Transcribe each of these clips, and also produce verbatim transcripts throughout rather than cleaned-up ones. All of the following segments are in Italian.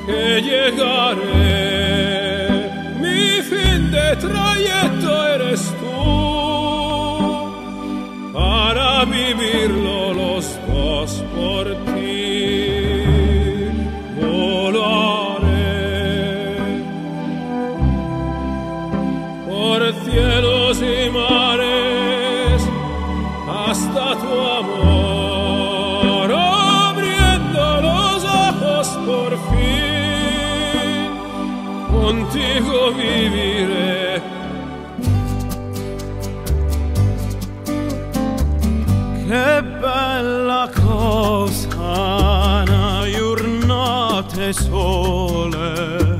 que llegaré. Mi fin de trayecto eres tú, para vivirlo los dos por ti. Volaré por cielos y mares hasta tu amor, abriendo los ojos por fin, contigo viviré. Che bella cosa una giornata sole,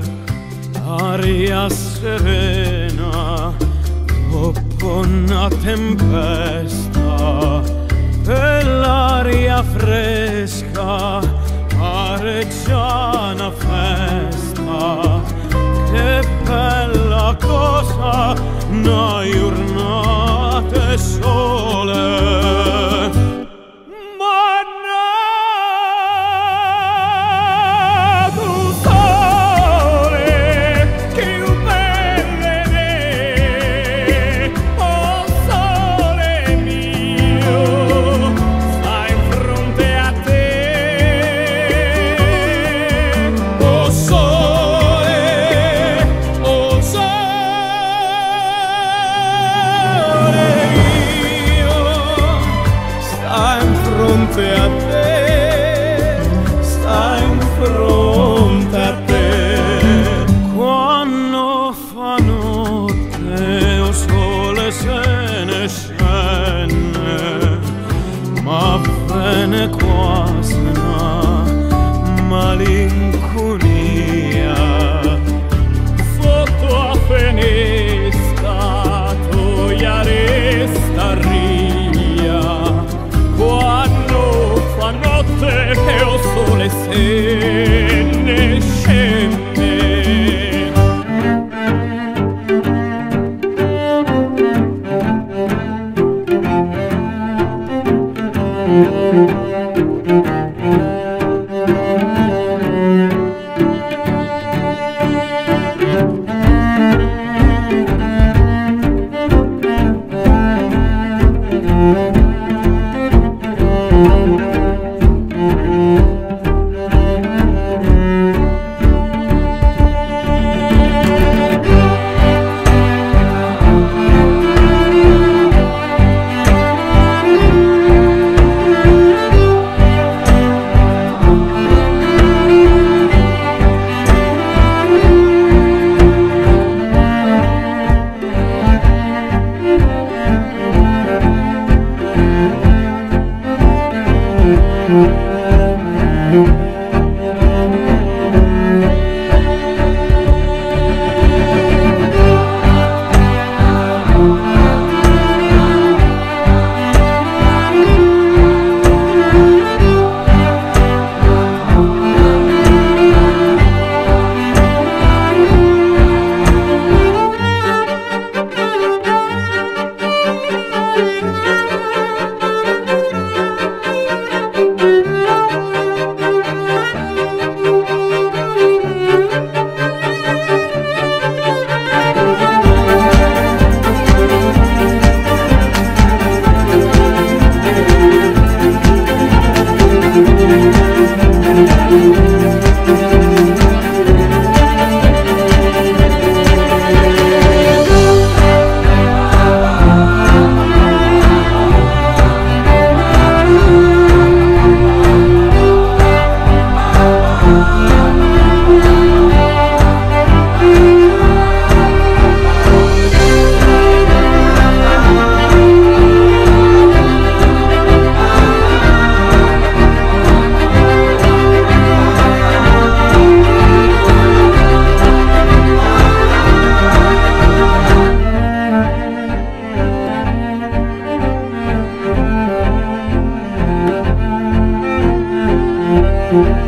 aria serena dopo una tempesta, e l'aria fresca pare già una festa. Che bella cosa una giornata sole. A te, sta in fronte a te. Quando fa notte o sole se ne scende, ma viene quasi una malinconia. Sotto a finestra tu ya resta ria. Quando fa notte che o sole se ne scende. Thank you.